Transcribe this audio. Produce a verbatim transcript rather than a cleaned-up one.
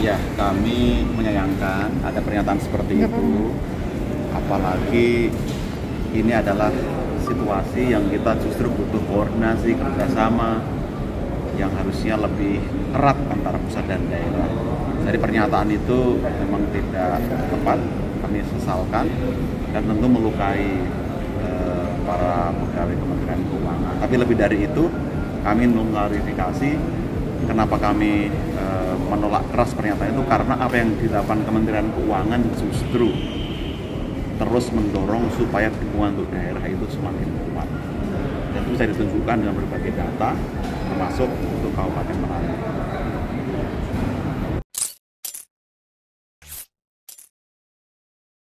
Ya, kami menyayangkan ada pernyataan seperti Nggak itu. Apalagi ini adalah situasi yang kita justru butuh koordinasi kerjasama yang harusnya lebih erat antara pusat dan daerah. Dari pernyataan itu memang tidak tepat, kami sesalkan dan tentu melukai eh, para pegawai Kementerian Keuangan. Tapi lebih dari itu, kami mengklarifikasi kenapa kami eh, menolak keras pernyataan itu, karena apa yang dilakukan Kementerian Keuangan justru terus mendorong supaya dukungan untuk daerah itu semakin kuat. Dan itu bisa ditunjukkan dengan berbagai data, termasuk untuk Kabupaten Merauke.